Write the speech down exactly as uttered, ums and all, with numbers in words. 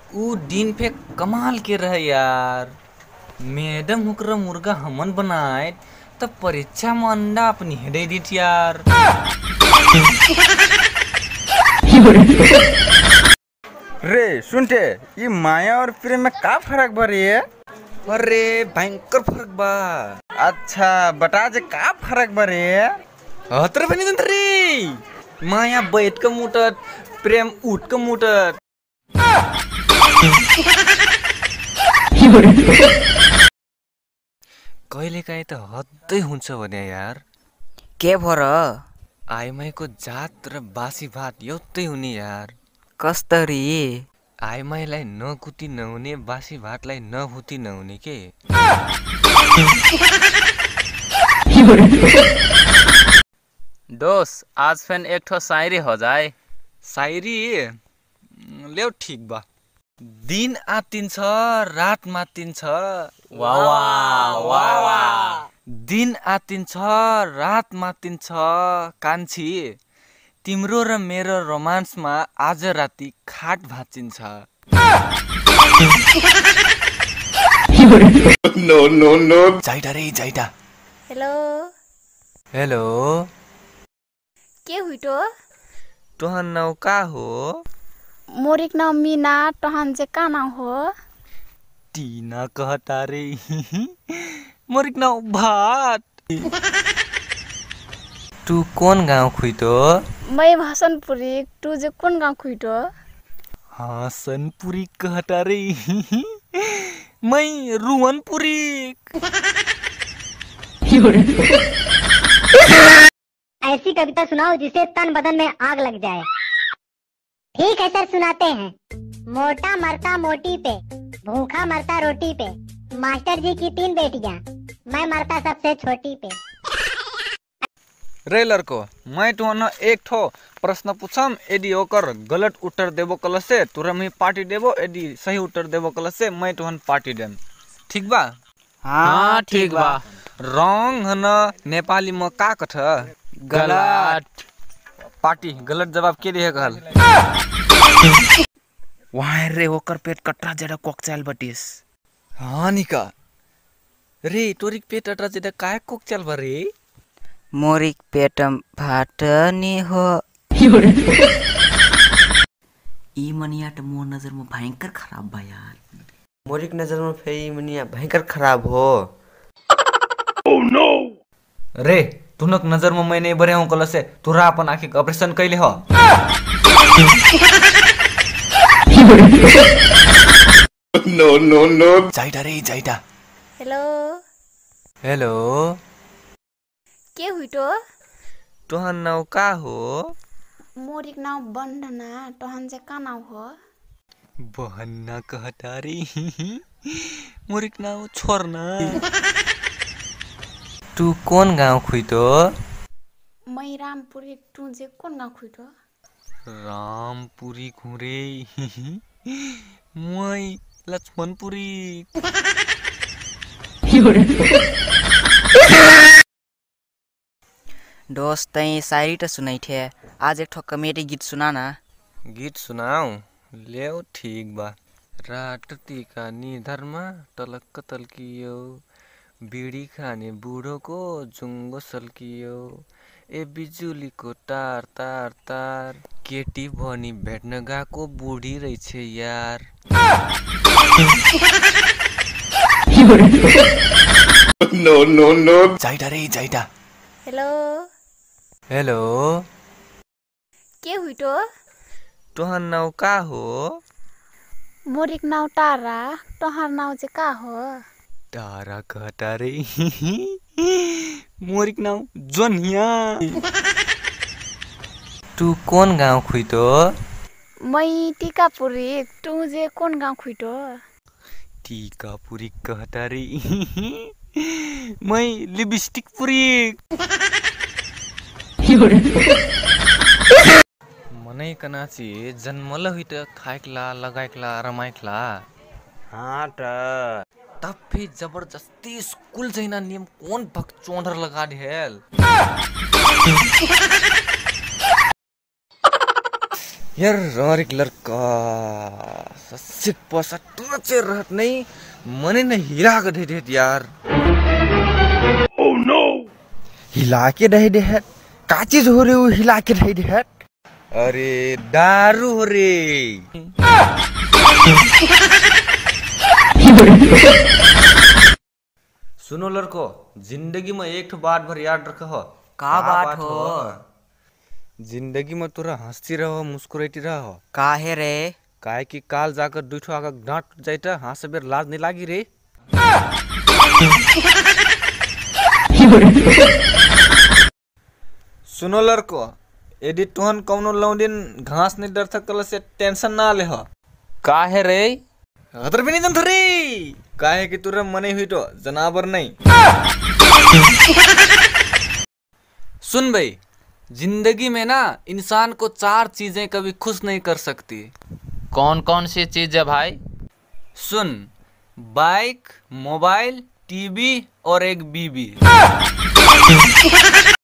ऊ दिन पे कमाल के रहे यार। मैडम हुक्र मुर्गा हमन बनाए तब परीक्षा में अंडा अपनी हेडे दी यार। रे सुनते ये माया और प्रेम में का फर्क बा रे? अरे भयंकर फर्क बा। अच्छा बता जे का फर्क बा रे? अतर बनी जंत रे। माया बैठ के मुटत, प्रेम उठ के मुटत। कहिले काहीँ त हदै हुन्छ भने यार। के भर आइमाईको जात र बासी भात एउटै हुने यार। कस्तरी आइमाईलाई नकुटी नहुने, बासी भातलाई नभुती नहुने के। दोस्त आज फेन एक ठो शायरी हो जाए। शायरी ल्याउ ठीक बा। दिन आतिन्छ रात मातिन्छ। वाह वाह वाह वाह। दिन आतिन्छ रात मातिन्छ कान्छी, तिम्रो र मेरो रोमान्समा आज राति खाट भाँचिन्छ। No no no. जाइटा रे जाइटा। हेलो हेलो के हुइटो? तोहन नाउ का हो? मोरिक नाम मीना, तहन जे का नाम हो? टीना कहता रे। मोरिक नाउ भात। तू कौन गाँव खुइतो? मैं हसनपुरी, तू जे कौन गाँव खुइटो? हसनपुरी कहता रे। मैं रुवनपुरी। ऐसी कविता सुनाओ जिससे तन बदन में आग लग जाए। ठीक है सर सुनाते हैं। मोटा मरता मोटी पे, भूखा मरता रोटी पे, मास्टर जी की तीन बेटियां, मैं मरता सबसे छोटी पे। रे लड़को, मैं तुहन एक ठो प्रश्न पूछम, यदि ओकर गलत उत्तर देबो कल से तुरा मैं पार्टी देबो, यदि सही उत्तर देबो कल से मैं तुहन पार्टी देम। ठीक बा? हाँ ठीक बा। रंग हन नेपाली में का कथ? गलत। पार्टी गलत जवाब के दिए कहल? वहाँ रे ओकर पेट कटरा जरा कोकचाल बटिस। हाँ निका रे तोरिक पेट अटरा जेदा काय कोकचाल बा रे? मोरिक पेटम भात नि हो। ई मनिया त मोर नजर में भयंकर खराब बा यार। मोरिक नजर में फेई मनिया भयंकर खराब हो। Oh no. रे तुनक नजर में मैं नहीं बरे हूँ कल से तुरा अपन आँखी का ऑपरेशन कैले हो। No no no. जाइटा रे जाइटा। हेलो हेलो के हुइटो? तोहन नाउ का हो? मोरिक नाम बंदना, तहन जे का नाम हो? बहन्ना कहता रे। मोरिक नाउ छोरना। तू कौन गाँव खुइतो? मैं रामपुरी, तू जे कौन गाँव खुइटो? रामपुरी घुरे। मैं लक्ष्मणपुरी। दोस्त तई शायरी त सुनाई थे, आज एक ठो कॉमेडी गीत सुना ना। गीत सुनाऊ ल्याउ ठीक बा। रात टीका निधरमा टलक्क तल्कियो, बीड़ी खाने बूढ़ो को जुंगो सल्कियो, ए बिजुलीको तार तार तार, केटी भनी भेट्न गएको बुढी रहेछ यार। No no no. जाइटा रे जाइटा। हेलो हेलो के हुइटो? तोहन नाउ का हो? मोरिक नाउ तारा, तोहर नाउ जे का हो? तारा कहता रे। मोरिक नाउ जोनिया। तू कौन गाँव खुइतो? मैं टीकापुरी, तू जे कौन गाँव खुइटो? टीकापुरी कहता रे। मैं लिपस्टिक पुरी। मनै कनाची जन्मल हुइट खाइकला लगाइकला रमाइकला। हाँ त तब जबरदस्ती स्कूल जैना नियम कौन भक चोंडर लगा ढेल। यार हमारे एक लड़का ससिक पैसा टोचे रहत नहीं मने न हिला के दे देत यार। ओह नो, हिला के दे देत का चीज हो रे वो हिला के दे देत? अरे दारू हो रे। सुनो लड़को, जिंदगी में एक ठो बात भर याद रखो हो। का बात हो? जिंदगी में तोरा हंसती रहो मुस्कुराती रहो। काहे रे? काहे कि काल जाकर दू ठो आगा डांट जाइता हाँ से बेर लाज नहीं लागी रे। सुनो लड़को, यदि तुहन कौनो लौंडिन घास नहीं डर सकल से टेंशन ना ले हो। काहे रे? अदर भी नहीं जन थरी काहे कि तुरा मने हुई तो जनावर नहीं। सुन भाई, जिंदगी में ना इंसान को चार चीजें कभी खुश नहीं कर सकती। कौन कौन सी चीज है भाई? सुन, बाइक, मोबाइल, टीवी और एक बीबी।